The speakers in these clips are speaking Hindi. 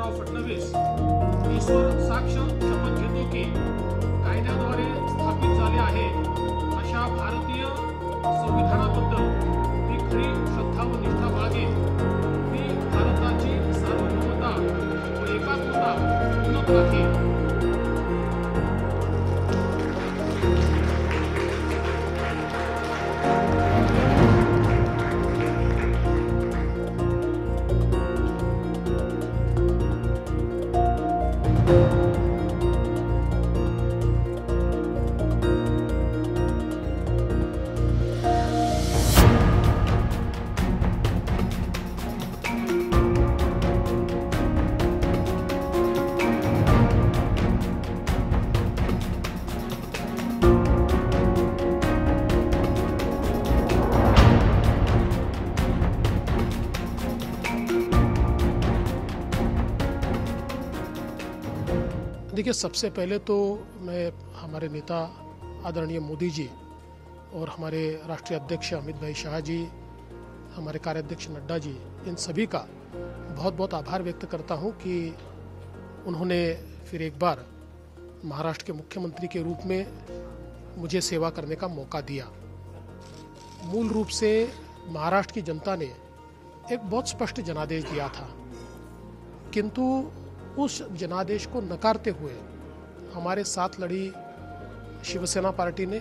देवेंद्रराव फडणवीस ईश्वर साक्ष शपथ घेतो की कायद्याद्वारे स्थापित झाले आहे अशा भारतीय संविधानाबद्दल मी खरी श्रद्धा व निष्ठा बाळगेन। मी भारताची सार्वभौमता व एकात्मता उन्नत राखेन। देखिए, सबसे पहले तो मैं हमारे नेता आदरणीय मोदी जी और हमारे राष्ट्रीय अध्यक्ष अमित भाई शाह जी, हमारे कार्याध्यक्ष नड्डा जी, इन सभी का बहुत बहुत आभार व्यक्त करता हूं कि उन्होंने फिर एक बार महाराष्ट्र के मुख्यमंत्री के रूप में मुझे सेवा करने का मौका दिया। मूल रूप से महाराष्ट्र की जनता ने एक बहुत स्पष्ट जनादेश दिया था, किंतु उस जनादेश को नकारते हुए हमारे साथ लड़ी शिवसेना पार्टी ने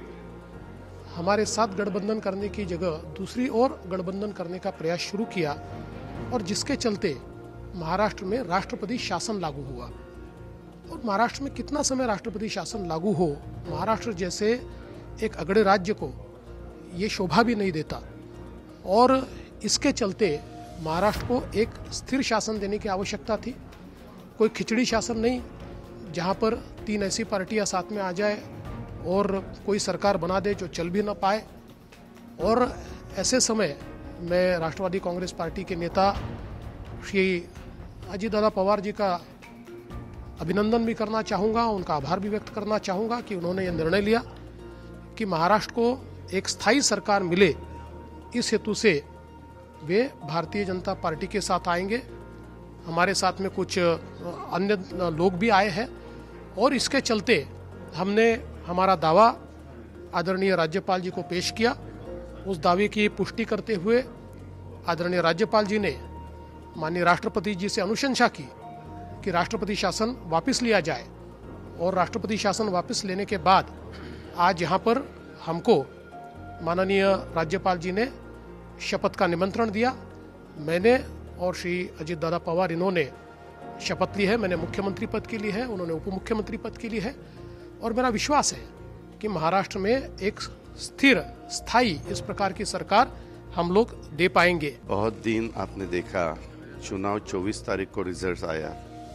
हमारे साथ गठबंधन करने की जगह दूसरी ओर गठबंधन करने का प्रयास शुरू किया, और जिसके चलते महाराष्ट्र में राष्ट्रपति शासन लागू हुआ। और महाराष्ट्र में कितना समय राष्ट्रपति शासन लागू हो, महाराष्ट्र जैसे एक अगड़े राज्य को ये शोभा भी नहीं देता, और इसके चलते महाराष्ट्र को एक स्थिर शासन देने की आवश्यकता थी। कोई खिचड़ी शासन नहीं जहां पर तीन ऐसी पार्टियां साथ में आ जाए और कोई सरकार बना दे जो चल भी ना पाए। और ऐसे समय मैं राष्ट्रवादी कांग्रेस पार्टी के नेता श्री अजित दादा पवार जी का अभिनंदन भी करना चाहूँगा, उनका आभार भी व्यक्त करना चाहूँगा कि उन्होंने ये निर्णय लिया कि महाराष्ट्र को एक स्थायी सरकार मिले। इस हेतु से वे भारतीय जनता पार्टी के साथ आएंगे। हमारे साथ में कुछ अन्य लोग भी आए हैं, और इसके चलते हमने हमारा दावा आदरणीय राज्यपाल जी को पेश किया। उस दावे की पुष्टि करते हुए आदरणीय राज्यपाल जी ने माननीय राष्ट्रपति जी से अनुशंसा की कि राष्ट्रपति शासन वापस लिया जाए। और राष्ट्रपति शासन वापस लेने के बाद आज यहाँ पर हमको माननीय राज्यपाल जी ने शपथ का निमंत्रण दिया। मैंने और श्री अजित दादा पवार, इन्होंने शपथ ली है। मैंने मुख्यमंत्री पद के लिए है, उन्होंने उप मुख्यमंत्री पद के लिए है। और मेरा विश्वास है कि महाराष्ट्र में एक स्थिर स्थायी इस प्रकार की सरकार हम लोग दे पाएंगे। बहुत दिन आपने देखा, चुनाव 24 तारीख को रिजल्ट आया,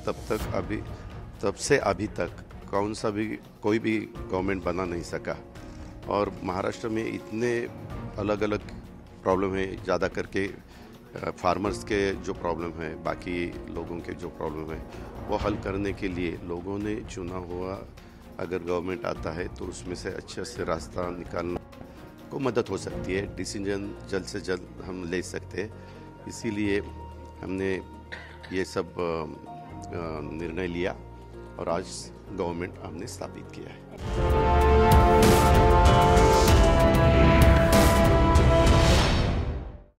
तब से अभी तक कोई भी गवर्नमेंट बना नहीं सका। और महाराष्ट्र में इतने अलग अलग प्रॉब्लम है, ज़्यादा करके फार्मर्स के जो प्रॉब्लम है, बाकी लोगों के जो प्रॉब्लम है, वो हल करने के लिए लोगों ने चुना हुआ। अगर गवर्नमेंट आता है तो उसमें से अच्छे से रास्ता निकालना को मदद हो सकती है, डिसीजन जल्द से जल्द हम ले सकते हैं। इसीलिए हमने ये सब निर्णय लिया और आज गवर्नमेंट हमने स्थापित किया है।